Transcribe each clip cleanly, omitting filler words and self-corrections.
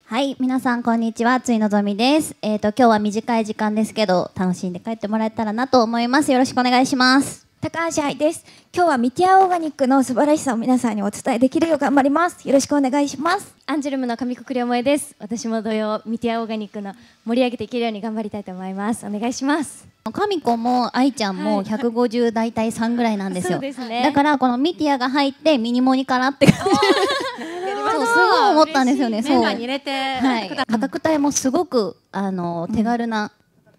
はい、皆さんこんにちは、ついのぞみです。今日は短い時間ですけど、楽しんで帰ってもらえたらなと思います。よろしくお願いします。 高橋愛です。今日はミティアオーガニックの素晴らしさを皆さんにお伝えできるよう頑張ります。よろしくお願いします。 アンジュルムの上國萌です。私も同様ミティアオーガニックの盛り上げていけるように頑張りたいと思います。お願いします。 神子も愛ちゃんも150大体3ぐらいなんですよ。 そうですね。 だからこのミティアが入ってミニモニかなってそうすごい思ったんですよね。そう。 メンバーに入れて、 はい。価格帯もすごく手軽な。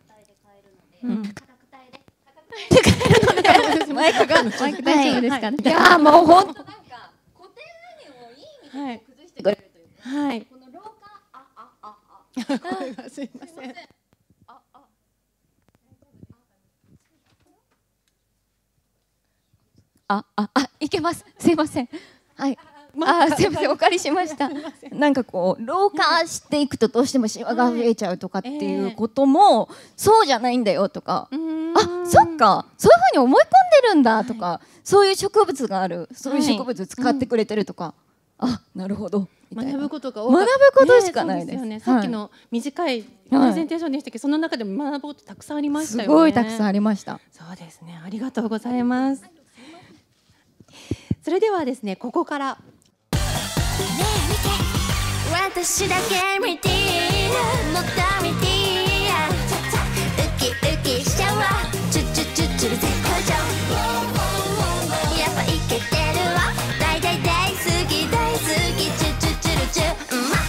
マイク大丈夫ですかね。 いやーもう本当なんか固定ラインをいい意味で崩してくれるというか、はい、この廊下声がすいません。 いけます。すいません。はい。すいません、お借りしました。なんかこう老化していくとどうしてもシワが増えちゃうとかっていうことも、そうじゃないんだよとか、そっか、そういうふうに思い込んでるんだとか、そういう植物がある、そういう植物使ってくれてるとか、なるほど。 学ぶことが学ぶことしかないです。 さっきの短いプレゼンテーションでしたけど、その中でも学ぶことたくさんありましたよね。 すごいたくさんありました。 そうですね。ありがとうございます。それではですね、ここから私だけ見てもっと見てウキウキしちゃうわチュチュチュチュ絶好調やっぱイケてるわ大大大好き大好きチュチュチュルチュ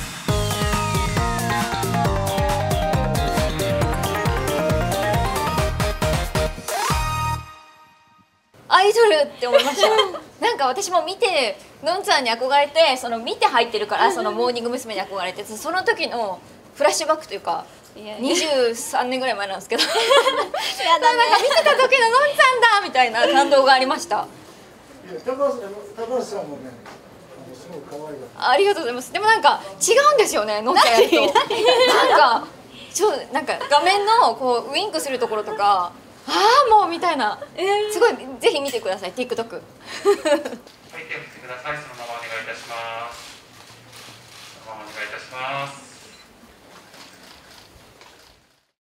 アイドルって思いましたなんか私も見てのんちゃんに憧れてその見て入ってるからそのモーニング娘。に憧れてその時のフラッシュバックというか23年ぐらい前なんですけどなんか見てた時ののんちゃんだみたいな感動がありました高橋さんもねすごい可愛いありがとうございますでもなんか違うんですよねのんちゃんやるとなんかなんか画面のこうウインクするところとかもうみたいな、すごいぜひ見てください TikTok はい手を振ってくださいそのままお願いいたしますそのままお願いいたします